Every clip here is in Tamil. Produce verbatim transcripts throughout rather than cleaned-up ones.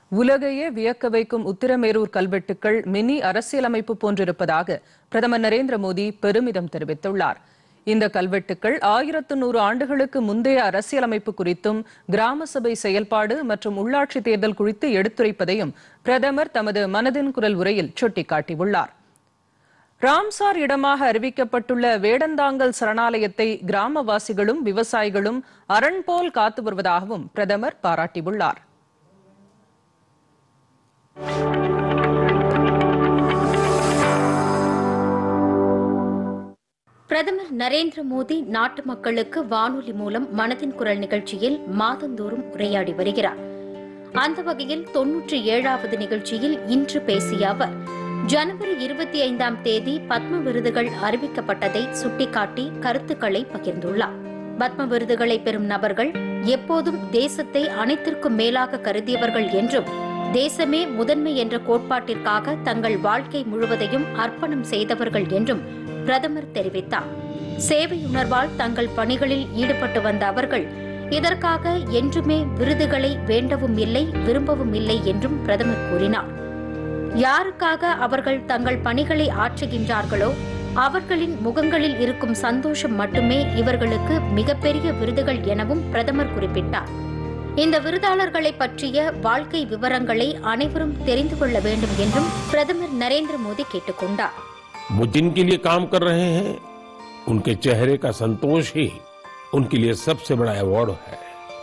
உலகையே வியக்க வைக்கும் உத்திரமேரூர் கல்வெட்டுக்கள் மினி அரசியலமைப்பு போன்றிருப்பதாக பிரதமர் நரேந்திர மோடி பெருமிதம் தெரிவித்துள்ளார். இந்த கல்வெட்டுக்கள் ஆயிரத்து நூறு ஆண்டுகளுக்கு முந்தைய அரசியலமைப்பு குறித்தும் கிராம சபை செயல்பாடு மற்றும் உள்ளாட்சி தேர்தல் குறித்து எடுத்துரைப்பதையும் பிரதமர் தமது மனதின் குரல் உரையில் சுட்டிக்காட்டியுள்ளார். ராம்சார் இடமாக அறிவிக்கப்பட்டுள்ள வேடந்தாங்கல் சரணாலயத்தை கிராமவாசிகளும் விவசாயிகளும் அரண் போல் காத்து வருவதாகவும் பிரதமர் பாராட்டியுள்ளார். பிரதமர் நரேந்திர மோடி நாட்டு மக்களுக்கு வானொலி மூலம் மனதின் குரல் நிகழ்ச்சியில் மாதந்தோறும் உரையாடி வருகிறார். அந்த வகையில் தொன்னூற்றி ஏழாவது நிகழ்ச்சியில் இன்று பேசிய அவர், ஜனவரி இருபத்தி ஐந்தாம் தேதி பத்ம விருதுகள் அறிவிக்கப்பட்டதை சுட்டிக்காட்டி கருத்துக்களை பகிர்ந்துள்ளார். பத்ம விருதுகளை பெறும் நபர்கள் எப்போதும் தேசத்தை அனைத்திற்கும் மேலாக கருதியவர்கள் என்றும், தேசமே முதன்மை என்ற கோட்பாட்டிற்காக தங்கள் வாழ்க்கை முழுவதையும் அர்ப்பணம் செய்தவர்கள் என்றும் பிரதமர் தெரிவித்தார். சேவையுணர்வால் தங்கள் பணிகளில் ஈடுபட்டு வந்த அவர்கள் இதற்காக என்றுமே விருதுகளை வேண்டவும் இல்லை, விரும்பவும் இல்லை என்றும் பிரதமர் கூறினார். யாருக்காக அவர்கள் தங்கள் பணிகளை ஆற்றுகின்றார்களோ அவர்களின் முகங்களில் இருக்கும் சந்தோஷம் மட்டுமே இவர்களுக்கு மிகப்பெரிய விருதுகள் எனவும் பிரதமர் குறிப்பிட்டார். இந்த விருதாளர்களை பற்றிய வாழ்க்கை விவரங்களை அனைவரும் தெரிந்து கொள்ள வேண்டும் என்றும் பிரதமர் நரேந்திர மோடி கேட்டுக் கொண்டார். वो जिनके लिए काम कर रहे हैं उनके चेहरे का संतोष ही उनके लिए सबसे बड़ा अवार्ड है।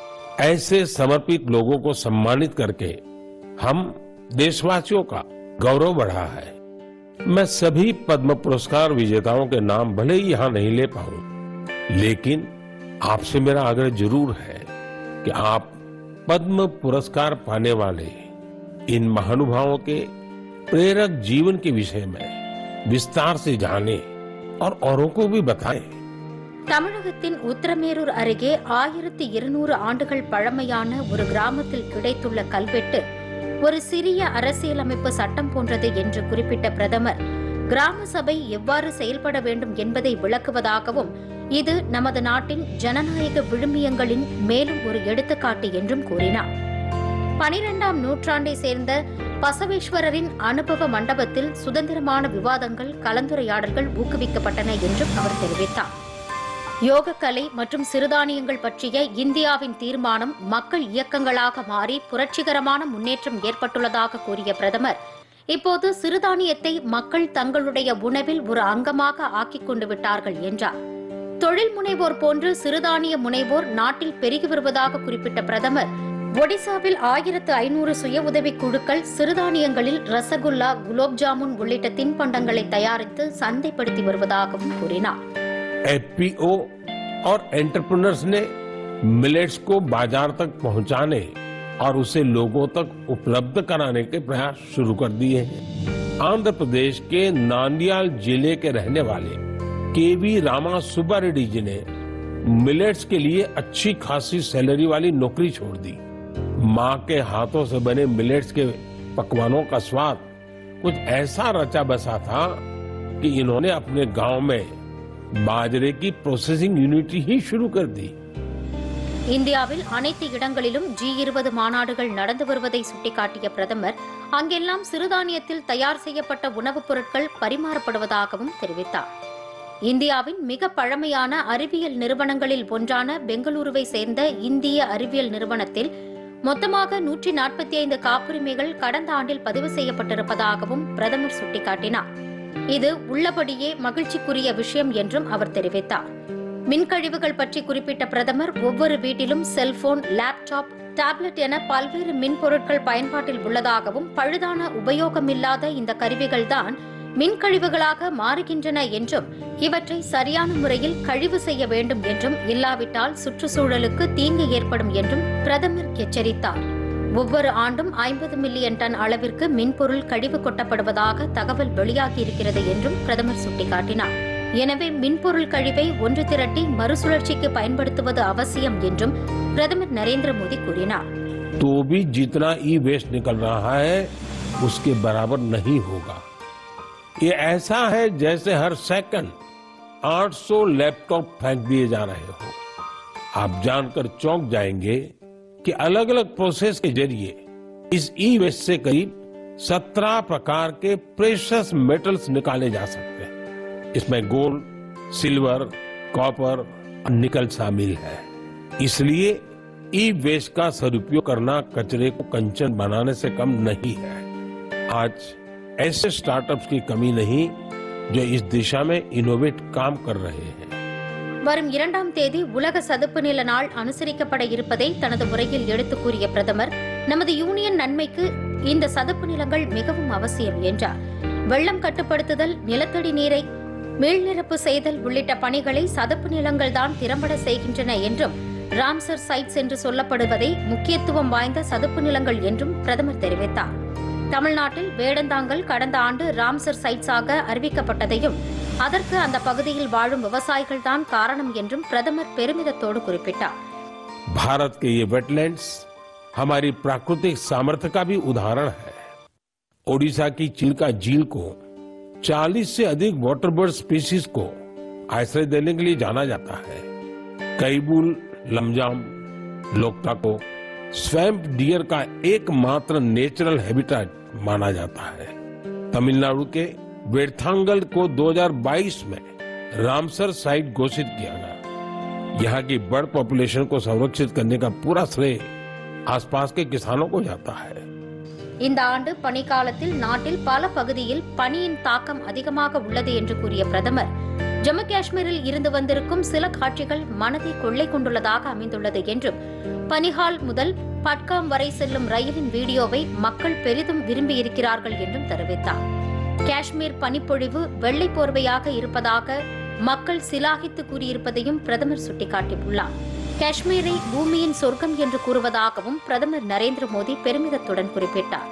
ऐसे समर्पित लोगों को सम्मानित करके हम देशवासियों का गौरव बढ़ा है। मैं सभी पद्म पुरस्कार विजेताओं के नाम भले ही यहां नहीं ले पाऊं, लेकिन आपसे मेरा आग्रह जरूर है कि आप पद्म पुरस्कार पाने वाले इन महानुभावों के प्रेरक जीवन के विषय में विस्तार से जाने और औरों को भी बताएं। தமிழகத்தின் உத்திரமேரூர் அருகே ஆயிரத்தி இருநூறு ஆண்டுகள் பழமையான ஒரு கிராமத்தில் கிடைத்துள்ள கல்வெட்டு ஒரு சிறிய அரசியலமைப்பு சட்டம் போன்றது என்று குறிப்பிட்ட பிரதமர், கிராம சபை எவ்வாறு செயல்பட வேண்டும் என்பதை விளக்குவதாகவும், இது நமது நாட்டின் ஜனநாயக விழுமியங்களின் மேலும் ஒரு எடுத்துக்காட்டு என்றும் கூறினார். பனிரெண்டாம் நூற்றாண்டை சேர்ந்த பசவேஸ்வரரின் அனுபவ மண்டபத்தில் சுதந்திரமான விவாதங்கள், கலந்துரையாடல்கள் ஊக்குவிக்கப்பட்டன என்றும் அவர் தெரிவித்தார். யோகக்கலை மற்றும் சிறுதானியங்கள் பற்றிய இந்தியாவின் தீர்மானம் மக்கள் இயக்கங்களாக மாறி புரட்சிகரமான முன்னேற்றம் ஏற்பட்டுள்ளதாக கூறிய பிரதமர், இப்போது சிறுதானியத்தை மக்கள் தங்களுடைய உணவில் ஒரு அங்கமாக ஆக்கிக் கொண்டு விட்டார்கள் என்றார். தொழில் முனைவோர் போன்று சிறுதானிய முனைவோர் நாட்டில் பெருகி வருவதாக குறிப்பிட்ட பிரதமர், ஒடிசாவில் ஆயிரத்து ஐநூறு சுய உதவி குழுக்கள் சிறுதானியங்களில் ரசகுல்லா, குலோப் ஜாமுன் உள்ளிட்ட தின்பண்டங்களை தயாரித்து சந்தைப்படுத்தி வருவதாகவும் கூறினார். एफपीओ और एंटरप्रेन्योर्स ने मिलेट्स को बाजार तक पहुंचाने और उसे लोगों तक उपलब्ध कराने के प्रयास शुरू कर दिए हैं। आंध्र प्रदेश के नांदियाल जिले के रहने वाले केवी रामा सुब्बा रेड्डी जी ने मिलेट्स के लिए अच्छी खासी सैलरी वाली नौकरी छोड़ दी। माँ के हाथों से बने मिलेट्स के पकवानों का स्वाद कुछ ऐसा रचा बसा था कि इन्होंने अपने गांव में बाजरे की प्रोसेसिंग यूनिट ही शुरू कर दी. இந்தியாவில் அனைத்து இடங்களிலும் ஜி இருபது மாநாடுகள் நடந்து வருவதை சுட்டிக்காட்டிய பிரதமர், அங்கெல்லாம் சிறுதானியத்தில் தயார் செய்யப்பட்ட உணவுப் பொருட்கள் பரிமாறப்படுவதாகவும் தெரிவித்தார். இந்தியாவின் மிக பழமையான அறிவியல் நிறுவனங்களில் ஒன்றான பெங்களூருவை சேர்ந்த இந்திய அறிவியல் நிறுவனத்தில் மொத்தமாக நூற்றி நாற்பத்தி ஐந்து காப்புரிமைகள் கடந்த ஆண்டில் பதிவு செய்யப்பட்டிருப்பதாகவும் பிரதமர் சுட்டிக்காட்டினார். இது உள்ளபடியே மகிழ்ச்சிக்குரிய விஷயம் என்றும் அவர் தெரிவித்தார். மின்கழிவுகள் பற்றி குறிப்பிட்ட பிரதமர், ஒவ்வொரு வீட்டிலும் செல்போன், லேப்டாப், டேப்லெட் என பல்வேறு மின்பொருட்கள் பயன்பாட்டில் உள்ளதாகவும், பழுதான உபயோகமில்லாத இந்த கருவிகள்தான் மின்கழிவுகளாக மாறுகின்றன என்றும், இவற்றை சரியான முறையில் கழிவு செய்ய வேண்டும் என்றும், இல்லாவிட்டால் சுற்றுச்சூழலுக்கு தீங்கு ஏற்படும் என்றும் பிரதமர் எச்சரித்தார். ஒவ்வொரு ஆண்டும் ஐம்பது மில்லியன் டன் அளவிற்கு மின்பொருள் கழிவு கொட்டப்படுவதாக தகவல் வெளியாகியிருக்கிறது என்றும் பிரதமர் சுட்டிக்காட்டினார். எனவே மின்பொருள் கழிவை ஒன்று திரட்டி மறுசுழற்சிக்கு பயன்படுத்துவது அவசியம் என்றும் பிரதமர் நரேந்திர மோடி கூறினார். तो भी जितना ई वेस्ट निकल रहा है उसके बराबर नहीं होगा। ये ऐसा है जैसे हर सेकंड आठ सौ लैपटॉप फेंक दिए जा रहे हो। आप जानकर चौंक जाएंगे कि अलग अलग प्रोसेस के जरिए इस ई वेस्ट से करीब सत्रह प्रकार के प्रेशियस मेटल्स निकाले जा सकते हैं। इसमें गोल्ड, सिल्वर, कॉपर और निकल शामिल है। इसलिए ई वेस्ट का सदुपयोग करना कचरे को कंचन बनाने से कम नहीं है। आज ऐसे स्टार्टअप्स की कमी नहीं जो इस दिशा में इनोवेट काम कर रहे हैं। வரும் இரண்டாம் தேதி உலக சதுப்பு நில நாள் அனுசரிக்கப்பட இருப்பதை தனது உரையில் எடுத்துக் கூறிய பிரதமர், நமது யூனியன் நன்மைக்கு இந்த சதுப்பு நிலங்கள் மிகவும் அவசியம் என்றார். வெள்ளம் கட்டுப்படுத்துதல், நிலத்தடி நீரை மீள்நிரப்பு செய்தல் உள்ளிட்ட பணிகளை சதுப்பு நிலங்கள் தான் திறம்பட செய்கின்றன என்றும், ராம்சர் சைட்ஸ் என்று சொல்லப்படுவதை முக்கியத்துவம் வாய்ந்த சதுப்பு நிலங்கள் என்றும் பிரதமர் தெரிவித்தார். தமிழ்நாட்டில் வேடந்தாங்கல் கடந்த ஆண்டு ராம்சர் சைட்ஸாக அறிவிக்கப்பட்டதையும், அதற்கு அந்த பகுதியில் வாழும் விவசாயிகள் தான் காரணம் என்றும் பிரதமர் பெருமிதத்தோடு குறிப்பிட்டார். भारत के ये वेटलैंड्स हमारी प्राकृतिक सामर्थ्य का भी उदाहरण है। ओडिशा की चिल्का झील को चालीस से अधिक वाटर बर्ड स्पीशीज को आश्रय देने के लिए जाना जाता है। कैबुल लमजाम लोकटाको स्वैम्प डियर का एकमात्र नेचुरल हैबिटेट माना जाता है। तमिलनाडु के वेर्थांगल को दो हज़ार बाईस में रामसर साइट घोषित किया गया। यहाँ की बर्ड पॉपुलेशन को संरक्षित करने का पूरा श्रेय आसपास के किसानों को जाता है। இந்த ஆண்டு பனிக்காலத்தில் நாட்டில் பல பகுதியில் பனியின் தாக்கம் அதிகமாக உள்ளது என்று கூறிய பிரதமர், ஜம்மு காஷ்மீரில் இருந்து வந்திருக்கும் சில காட்சிகள் மனதை கொள்ளை கொண்டுள்ளதாக அமைந்துள்ளது என்றும், பனிஹால் முதல் பட்காம் வரை செல்லும் ரயிலின் வீடியோவை மக்கள் பெரிதும் விரும்பியிருக்கிறார்கள் என்றும் தெரிவித்தார். காஷ்மீர் பனிப்பொழிவு வெள்ளை போர்வையாக இருப்பதாக மக்கள் சிலாகித்து கூறியிருப்பதையும் பிரதமர் சுட்டிக்காட்டியுள்ளார். காஷ்மீரை பூமியின் சொர்க்கம் என்று கூறுவதாகவும் பிரதமர் நரேந்திர மோடி பெருமிதத்துடன் குறிப்பிட்டார்.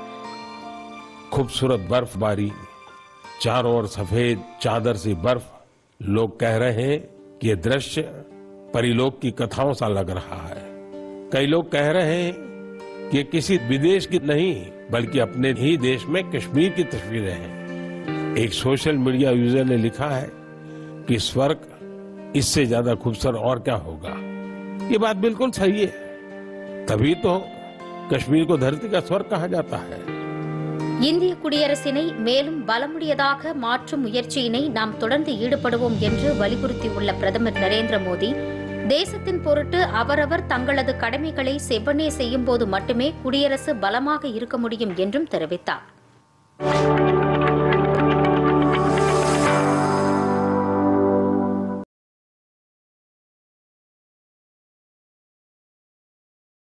खूबसूरत बर्फबारी, चारों ओर सफेद चादर सी बर्फ, लोग कह रहे हैं कि ये दृश्य परिलोक की कथाओं सा लग रहा है। कई लोग कह रहे हैं कि किसी विदेश की नहीं बल्कि अपने ही देश में कश्मीर की तस्वीरें हैं। एक सोशल मीडिया यूजर ने लिखा है कि स्वर्ग इससे ज्यादा खूबसूरत और क्या होगा। ये बात बिल्कुल सही है, तभी तो कश्मीर को धरती का स्वर्ग कहा जाता है। இந்திய குடியரசினை மேலும் பலமுடையதாக மாற்றும் முயற்சியினை நாம் தொடர்ந்து ஈடுபடுவோம் என்று வலியுறுத்தியுள்ள பிரதமர் நரேந்திர மோடி, தேசத்தின் பொருட்டு அவரவர் தங்களது கடமைகளை செவ்வனே செய்யும் போது மட்டுமே குடியரசு பலமாக இருக்க முடியும் என்றும் தெரிவித்தார்.